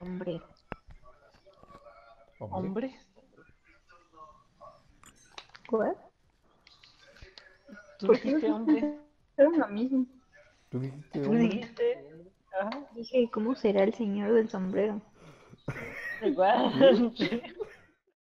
sombrero. Hombre, Hombre, ¿Cuál? tú ¿Por qué los dijiste dos hombre. pensaron lo mismo? tú dijiste Tú hombre. dijiste. Ajá. Dije, ¿cómo será el señor del sombrero? Igual. ¿Qué?